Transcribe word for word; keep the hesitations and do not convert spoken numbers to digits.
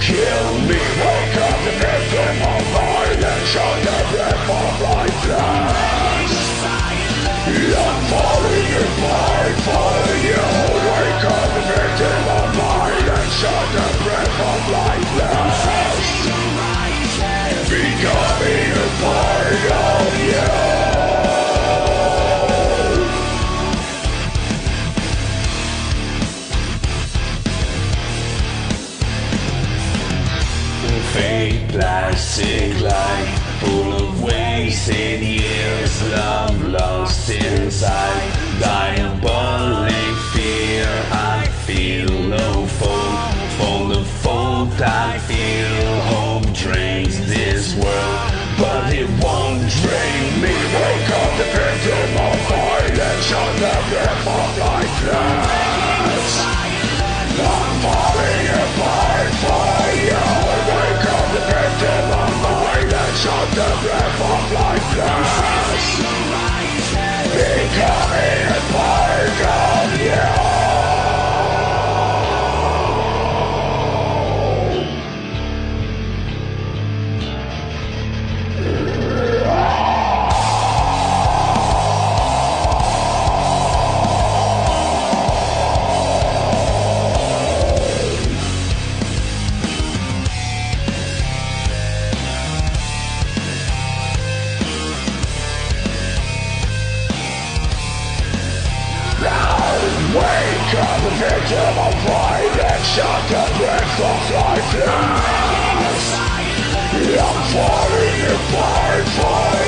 kill me, wake up the victim of violence, shut the breath of lifeless. I'm falling apart for you. Wake up the victim of violence, shut the breath of lifeless. Becoming a part of you. Fake plastic life, full of wasted years, love lost inside, diabolic fear. I feel no fault for the fault I feel. Hope drains this world, but it won't drain me. Wake up the victim of violence, shut the breath of lifeless. I'm falling apart for you. Wake up the victim of violence, shut the breath of lifeless. Becoming a part of you. Wake up the victim of violence, shut the breath of lifeless. I'm falling apart for